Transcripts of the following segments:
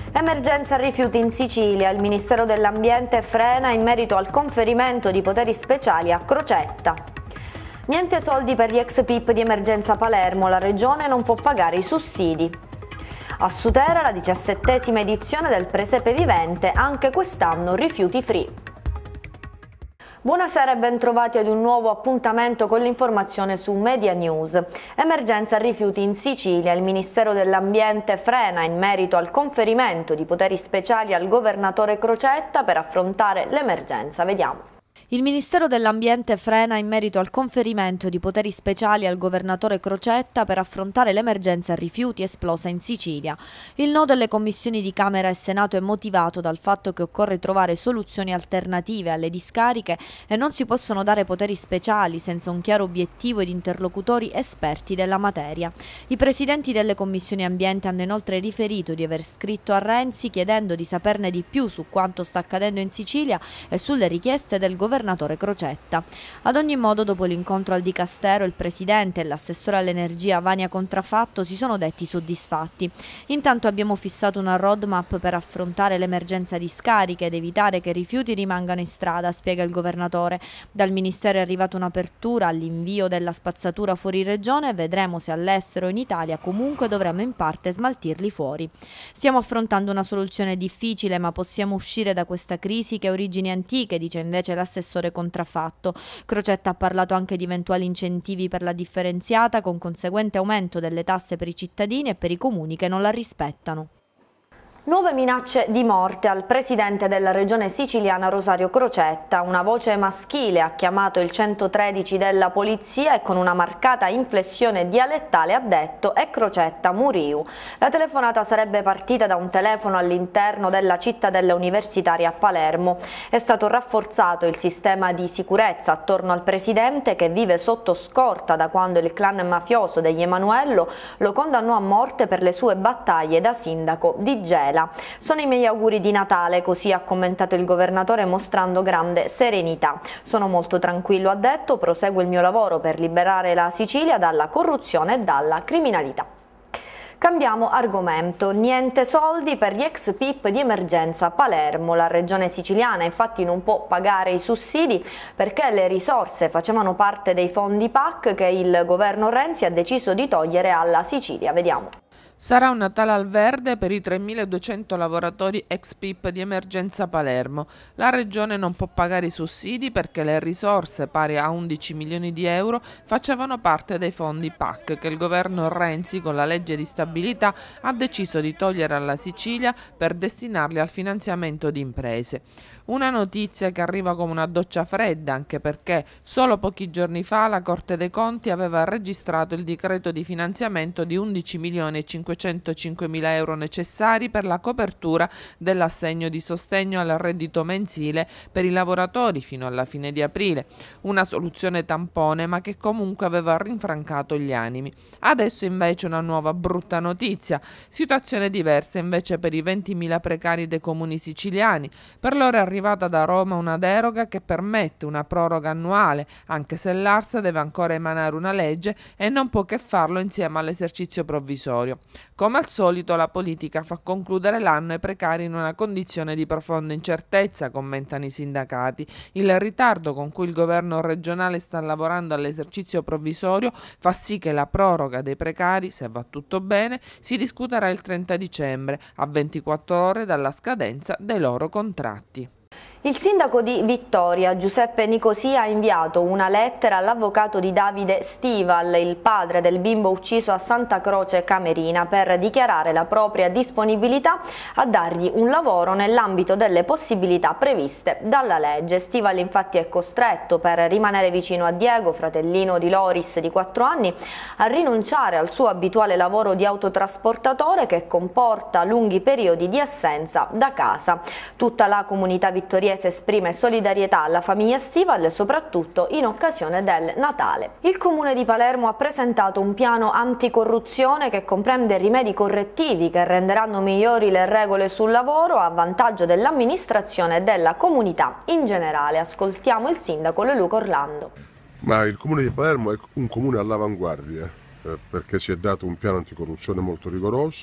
Emergenza rifiuti in Sicilia. Il Ministero dell'Ambiente frena in merito al conferimento di poteri speciali a Crocetta. Niente soldi per gli ex PIP di Emergenza Palermo, la Regione non può pagare i sussidi. A Sutera la 17ª edizione del Presepe Vivente, anche quest'anno rifiuti free. Buonasera e bentrovati ad un nuovo appuntamento con l'informazione su Media News. Emergenza rifiuti in Sicilia. Il Ministero dell'Ambiente frena in merito al conferimento di poteri speciali al governatore Crocetta per affrontare l'emergenza. Vediamo. Il Ministero dell'Ambiente frena in merito al conferimento di poteri speciali al governatore Crocetta per affrontare l'emergenza rifiuti esplosa in Sicilia. Il no delle commissioni di Camera e Senato è motivato dal fatto che occorre trovare soluzioni alternative alle discariche e non si possono dare poteri speciali senza un chiaro obiettivo ed interlocutori esperti della materia. I presidenti delle commissioni ambiente hanno inoltre riferito di aver scritto a Renzi chiedendo di saperne di più su quanto sta accadendo in Sicilia e sulle richieste del governatore Crocetta. Ad ogni modo, dopo l'incontro al Dicastero, il presidente e l'assessore all'energia Vania Contrafatto si sono detti soddisfatti. Intanto abbiamo fissato una roadmap per affrontare l'emergenza di scariche ed evitare che i rifiuti rimangano in strada, spiega il governatore. Dal Ministero è arrivata un'apertura all'invio della spazzatura fuori regione e vedremo se all'estero o in Italia comunque dovremo in parte smaltirli fuori. Stiamo affrontando una soluzione difficile, ma possiamo uscire da questa crisi che ha origini antiche, dice invece l'assessore Contrafatto. Crocetta ha parlato anche di eventuali incentivi per la differenziata con conseguente aumento delle tasse per i cittadini e per i comuni che non la rispettano. Nuove minacce di morte al presidente della regione siciliana Rosario Crocetta. Una voce maschile ha chiamato il 113 della polizia e con una marcata inflessione dialettale ha detto «È Crocetta, Muriu». La telefonata sarebbe partita da un telefono all'interno della cittadella universitaria a Palermo. È stato rafforzato il sistema di sicurezza attorno al presidente che vive sotto scorta da quando il clan mafioso degli Emanuello lo condannò a morte per le sue battaglie da sindaco di Gela. Sono i miei auguri di Natale, così ha commentato il governatore mostrando grande serenità. Sono molto tranquillo, ha detto, prosegue il mio lavoro per liberare la Sicilia dalla corruzione e dalla criminalità. Cambiamo argomento. Niente soldi per gli ex PIP di Emergenza Palermo. La regione siciliana infatti non può pagare i sussidi perché le risorse facevano parte dei fondi PAC che il governo Renzi ha deciso di togliere alla Sicilia. Vediamo. Sarà un Natale al verde per i 3.200 lavoratori ex PIP di Emergenza Palermo. La Regione non può pagare i sussidi perché le risorse, pari a 11 milioni di euro, facevano parte dei fondi PAC che il governo Renzi con la legge di stabilità ha deciso di togliere alla Sicilia per destinarli al finanziamento di imprese. Una notizia che arriva come una doccia fredda, anche perché solo pochi giorni fa la Corte dei Conti aveva registrato il decreto di finanziamento di 11 milioni e 505 mila euro necessari per la copertura dell'assegno di sostegno al reddito mensile per i lavoratori fino alla fine di aprile. Una soluzione tampone, ma che comunque aveva rinfrancato gli animi. Adesso invece una nuova brutta notizia. Situazione diversa invece per i 20.000 precari dei comuni siciliani. Per loro è arrivata da Roma una deroga che permette una proroga annuale, anche se l'ARSA deve ancora emanare una legge e non può che farlo insieme all'esercizio provvisorio. Come al solito la politica fa concludere l'anno ai precari in una condizione di profonda incertezza, commentano i sindacati. Il ritardo con cui il governo regionale sta lavorando all'esercizio provvisorio fa sì che la proroga dei precari, se va tutto bene, si discuterà il 30 dicembre, a 24 ore dalla scadenza dei loro contratti. Il sindaco di Vittoria, Giuseppe Nicosia, ha inviato una lettera all'avvocato di Davide Stival, il padre del bimbo ucciso a Santa Croce Camerina, per dichiarare la propria disponibilità a dargli un lavoro nell'ambito delle possibilità previste dalla legge. Stival infatti è costretto, per rimanere vicino a Diego, fratellino di Loris di 4 anni, a rinunciare al suo abituale lavoro di autotrasportatore che comporta lunghi periodi di assenza da casa. Tutta la comunità vittoriana esprime solidarietà alla famiglia Stival, soprattutto in occasione del Natale. Il Comune di Palermo ha presentato un piano anticorruzione che comprende rimedi correttivi che renderanno migliori le regole sul lavoro a vantaggio dell'amministrazione e della comunità in generale. Ascoltiamo il sindaco Leluca Orlando. Ma il Comune di Palermo è un comune all'avanguardia perché si è dato un piano anticorruzione molto rigoroso,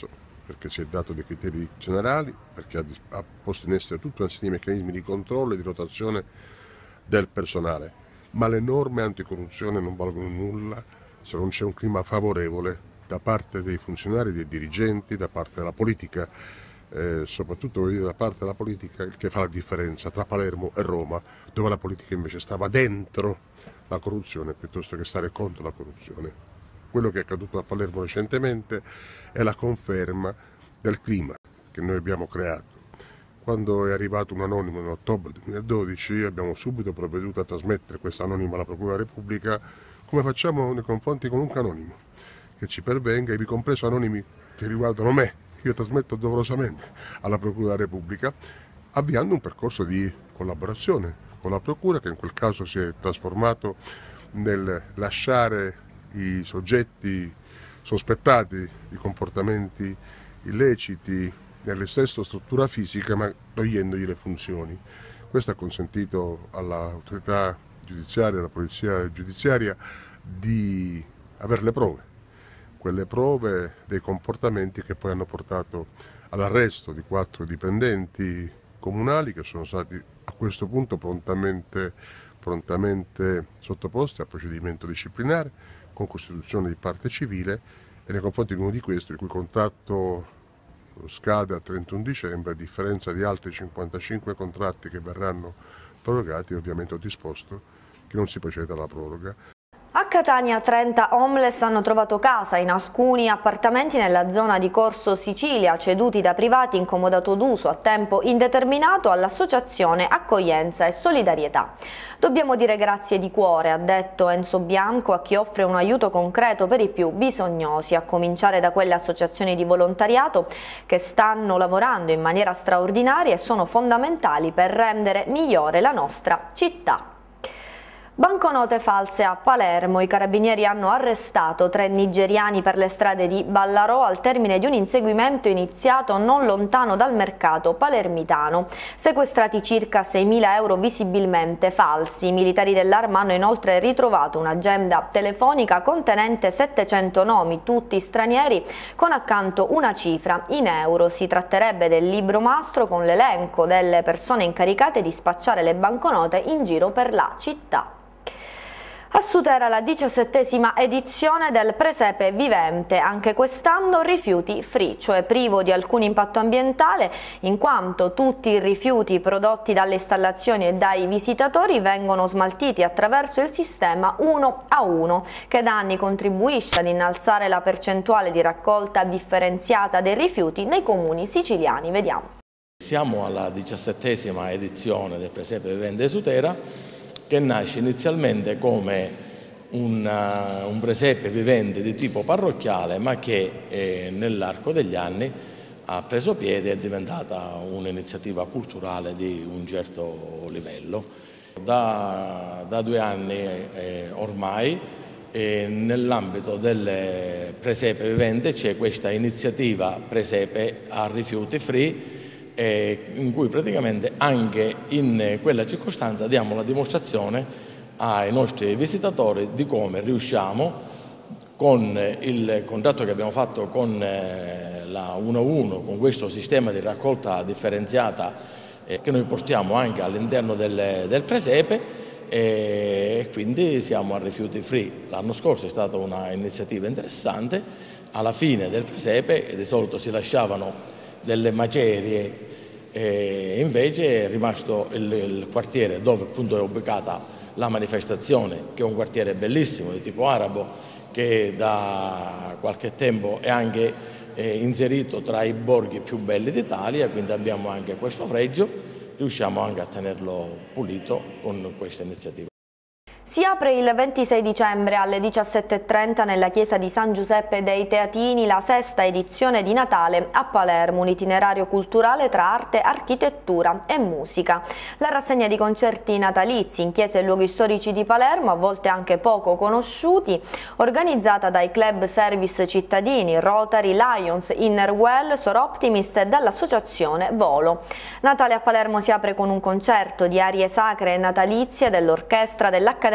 perché si è dato dei criteri generali, perché ha posto in essere tutta una serie di meccanismi di controllo e di rotazione del personale, ma le norme anticorruzione non valgono nulla se non c'è un clima favorevole da parte dei funzionari, dei dirigenti, da parte della politica, soprattutto da parte della politica, il che fa la differenza tra Palermo e Roma, dove la politica invece stava dentro la corruzione piuttosto che stare contro la corruzione. Quello che è accaduto a Palermo recentemente è la conferma del clima che noi abbiamo creato. Quando è arrivato un anonimo nell'ottobre 2012 abbiamo subito provveduto a trasmettere questo anonimo alla Procura della Repubblica, come facciamo nei confronti di qualunque anonimo che ci pervenga, ivi compreso anonimi che riguardano me, che io trasmetto doverosamente alla Procura della Repubblica, avviando un percorso di collaborazione con la Procura, che in quel caso si è trasformato nel lasciare i soggetti sospettati di comportamenti illeciti nella stessa struttura fisica, ma togliendogli le funzioni. Questo ha consentito all'autorità giudiziaria, alla polizia giudiziaria, di avere le prove, quelle prove dei comportamenti che poi hanno portato all'arresto di 4 dipendenti comunali che sono stati a questo punto prontamente sottoposti a procedimento disciplinare con costituzione di parte civile, e nei confronti di uno di questi, il cui contratto scade a 31 dicembre, a differenza di altri 55 contratti che verranno prorogati, ovviamente ho disposto che non si proceda alla proroga. A Catania 30 homeless hanno trovato casa in alcuni appartamenti nella zona di Corso Sicilia, ceduti da privati in comodato d'uso a tempo indeterminato all'associazione Accoglienza e Solidarietà. Dobbiamo dire grazie di cuore, ha detto Enzo Bianco, a chi offre un aiuto concreto per i più bisognosi, a cominciare da quelle associazioni di volontariato che stanno lavorando in maniera straordinaria e sono fondamentali per rendere migliore la nostra città. Banconote false a Palermo. I carabinieri hanno arrestato 3 nigeriani per le strade di Ballarò al termine di un inseguimento iniziato non lontano dal mercato palermitano. Sequestrati circa 6.000 euro visibilmente falsi. I militari dell'Arma hanno inoltre ritrovato un'agenda telefonica contenente 700 nomi, tutti stranieri, con accanto una cifra in euro. Si tratterebbe del libro mastro con l'elenco delle persone incaricate di spacciare le banconote in giro per la città. A Sutera la 17ª edizione del Presepe Vivente, anche quest'anno rifiuti free, cioè privo di alcun impatto ambientale, in quanto tutti i rifiuti prodotti dalle installazioni e dai visitatori vengono smaltiti attraverso il sistema 1 a 1, che da anni contribuisce ad innalzare la percentuale di raccolta differenziata dei rifiuti nei comuni siciliani. Vediamo. Siamo alla 17ª edizione del Presepe Vivente Sutera, che nasce inizialmente come un presepe vivente di tipo parrocchiale, ma che nell'arco degli anni ha preso piede e è diventata un'iniziativa culturale di un certo livello. Da 2 anni ormai nell'ambito del presepe vivente c'è questa iniziativa Presepe a rifiuti free, in cui praticamente anche in quella circostanza diamo la dimostrazione ai nostri visitatori di come riusciamo, con il contratto che abbiamo fatto con la 1-1, con questo sistema di raccolta differenziata che noi portiamo anche all'interno del presepe, e quindi siamo a rifiuti free. L'anno scorso è stata un'iniziativa interessante. Alla fine del presepe di solito si lasciavano delle macerie, e invece è rimasto il quartiere dove appunto è ubicata la manifestazione, che è un quartiere bellissimo di tipo arabo, che da qualche tempo è anche inserito tra i borghi più belli d'Italia, quindi abbiamo anche questo fregio, riusciamo anche a tenerlo pulito con questa iniziativa. Si apre il 26 dicembre alle 17:30 nella chiesa di San Giuseppe dei Teatini la 6ª edizione di Natale a Palermo, un itinerario culturale tra arte, architettura e musica. La rassegna di concerti natalizi in chiese e luoghi storici di Palermo, a volte anche poco conosciuti, organizzata dai club service cittadini, Rotary, Lions, Innerwell, Sor Optimist e dall'associazione Volo. Natale a Palermo si apre con un concerto di arie sacre e natalizie dell'orchestra dell'Accademia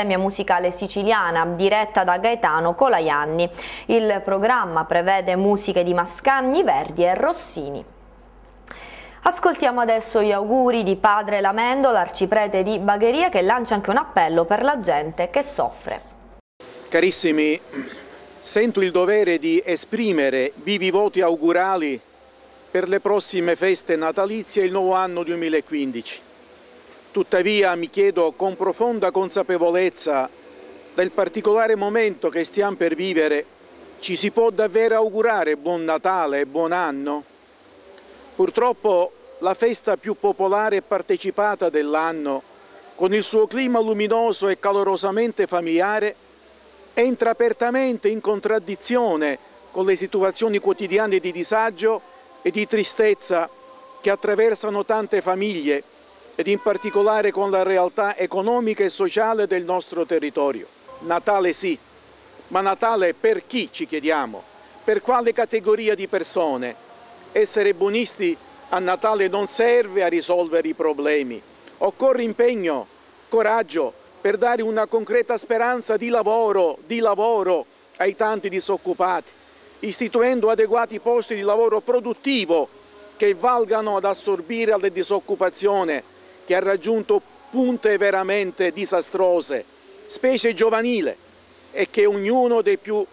dell'Accademia Musicale Siciliana, diretta da Gaetano Colaianni. Il programma prevede musiche di Mascagni, Verdi e Rossini. Ascoltiamo adesso gli auguri di padre Lamendo, l'arciprete di Bagheria, che lancia anche un appello per la gente che soffre. Carissimi, sento il dovere di esprimere vivi voti augurali per le prossime feste natalizie e il nuovo anno 2015. Tuttavia mi chiedo con profonda consapevolezza del particolare momento che stiamo per vivere, ci si può davvero augurare buon Natale e buon anno? Purtroppo la festa più popolare e partecipata dell'anno, con il suo clima luminoso e calorosamente familiare, entra apertamente in contraddizione con le situazioni quotidiane di disagio e di tristezza che attraversano tante famiglie ed in particolare con la realtà economica e sociale del nostro territorio. Natale sì, ma Natale per chi, ci chiediamo? Per quale categoria di persone? Essere buonisti a Natale non serve a risolvere i problemi. Occorre impegno, coraggio per dare una concreta speranza di lavoro ai tanti disoccupati, istituendo adeguati posti di lavoro produttivo che valgano ad assorbire la disoccupazione che ha raggiunto punte veramente disastrose, specie giovanile, e che è ognuno dei più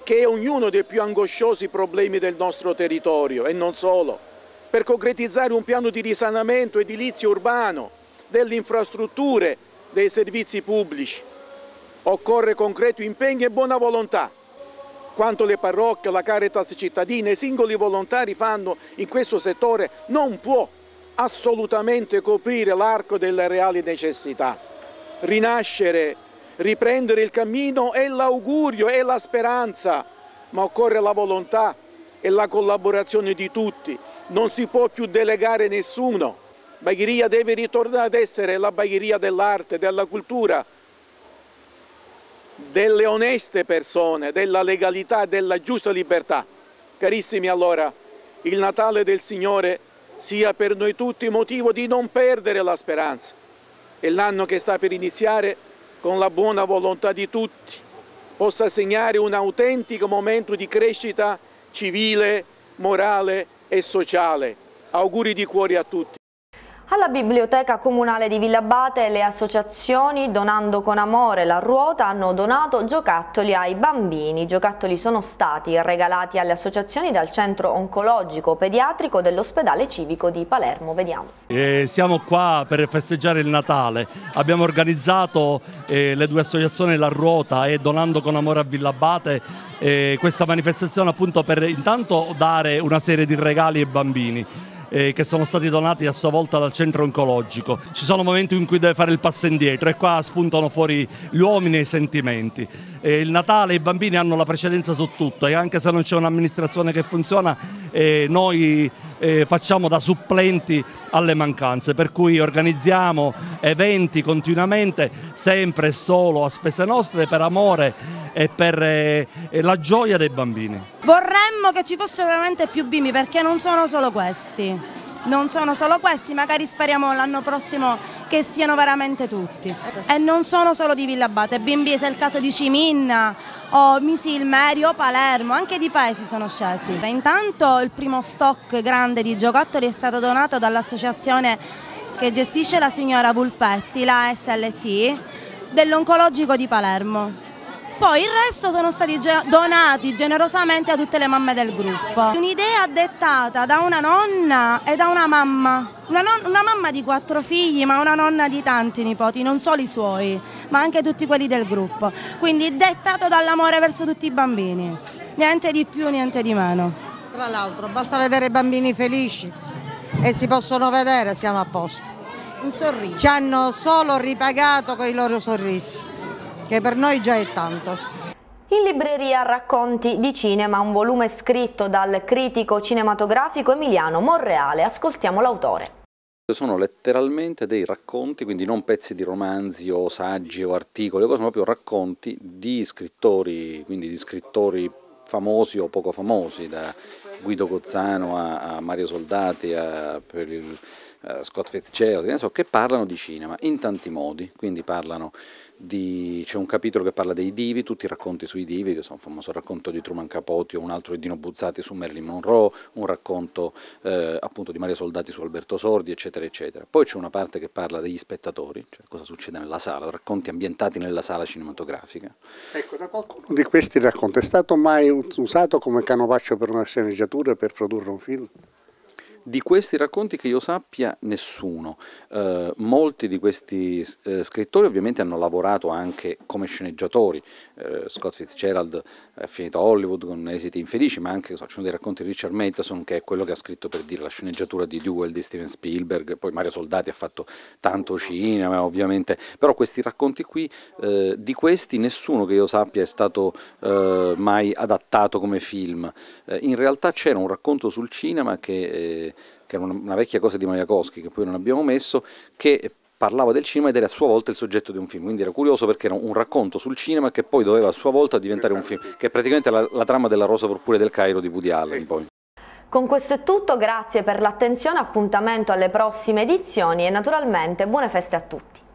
angosciosi problemi del nostro territorio, e non solo, per concretizzare un piano di risanamento edilizio urbano, delle infrastrutture, dei servizi pubblici. Occorre concreto impegno e buona volontà. Quanto le parrocchie, la Caritas cittadina e i singoli volontari fanno in questo settore non può assolutamente coprire l'arco delle reali necessità. Rinascere, riprendere il cammino è l'augurio, è la speranza, ma occorre la volontà e la collaborazione di tutti. Non si può più delegare nessuno. Bagheria deve ritornare ad essere la Bagheria dell'arte, della cultura, delle oneste persone, della legalità e della giusta libertà. Carissimi, allora, il Natale del Signore sia per noi tutti motivo di non perdere la speranza. E l'anno che sta per iniziare, con la buona volontà di tutti, possa segnare un autentico momento di crescita civile, morale e sociale. Auguri di cuore a tutti. Alla Biblioteca Comunale di Villabate le associazioni Donando con Amore La Ruota hanno donato giocattoli ai bambini. I giocattoli sono stati regalati alle associazioni dal Centro Oncologico Pediatrico dell'Ospedale Civico di Palermo. Vediamo. Siamo qua per festeggiare il Natale. Abbiamo organizzato le due associazioni La Ruota e Donando con Amore a Villabate questa manifestazione appunto per intanto dare una serie di regali ai bambini che sono stati donati a sua volta dal centro oncologico. Ci sono momenti in cui deve fare il passo indietro e qua spuntano fuori gli uomini e i sentimenti. Il Natale i bambini hanno la precedenza su tutto e anche se non c'è un'amministrazione che funziona noi facciamo da supplenti alle mancanze, per cui organizziamo eventi continuamente, sempre e solo a spese nostre, per amore e per la gioia dei bambini. Vorremmo che ci fossero veramente più bimbi, perché non sono solo questi. Non sono solo questi, magari speriamo l'anno prossimo che siano veramente tutti. E non sono solo di Villabate, bimbi, se è il caso di Ciminna o Misilmerio, Palermo, anche di paesi sono scesi. Intanto il primo stock grande di giocattoli è stato donato dall'associazione che gestisce la signora Vulpetti, la SLT, dell'Oncologico di Palermo. Poi il resto sono stati donati generosamente a tutte le mamme del gruppo. Un'idea dettata da una nonna e da una mamma. Una mamma di 4 figli, ma una nonna di tanti nipoti, non solo i suoi, ma anche tutti quelli del gruppo. Quindi dettato dall'amore verso tutti i bambini. Niente di più, niente di meno. Tra l'altro, basta vedere i bambini felici e si possono vedere, siamo a posto. Un sorriso. Ci hanno solo ripagato con i loro sorrisi, che per noi già è tanto. In libreria Racconti di cinema, un volume scritto dal critico cinematografico Emiliano Monreale. Ascoltiamo l'autore. Sono letteralmente dei racconti, quindi non pezzi di romanzi o saggi o articoli, sono proprio racconti di scrittori, quindi di scrittori famosi o poco famosi, da Guido Cozzano a Mario Soldati a Scott Fitzgerald, che parlano di cinema in tanti modi, quindi parlano c'è un capitolo che parla dei divi, tutti i racconti sui divi, che sono un famoso racconto di Truman Capote, un altro di Dino Buzzati su Marilyn Monroe, un racconto appunto di Mario Soldati su Alberto Sordi, eccetera eccetera. Poi c'è una parte che parla degli spettatori, cioè cosa succede nella sala, racconti ambientati nella sala cinematografica. Ecco, da qualcuno di questi racconti è stato mai usato come canovaccio per una sceneggiatura, per produrre un film? Di questi racconti che io sappia nessuno. Molti di questi scrittori ovviamente hanno lavorato anche come sceneggiatori. Scott Fitzgerald è finito a Hollywood con Esiti infelici, ma anche ci sono dei racconti di Richard Matheson, che è quello che ha scritto, per dire, la sceneggiatura di Duel di Steven Spielberg. Poi Mario Soldati ha fatto tanto cinema ovviamente, però questi racconti qui, di questi nessuno che io sappia è stato mai adattato come film. In realtà c'era un racconto sul cinema che era una vecchia cosa di Majakovskij, che poi non abbiamo messo, che parlava del cinema ed era a sua volta il soggetto di un film, quindi era curioso perché era un racconto sul cinema che poi doveva a sua volta diventare un film, che è praticamente la trama della Rosa Purpurea del Cairo di Woody Allen. Poi. Con questo è tutto, grazie per l'attenzione, appuntamento alle prossime edizioni e naturalmente buone feste a tutti.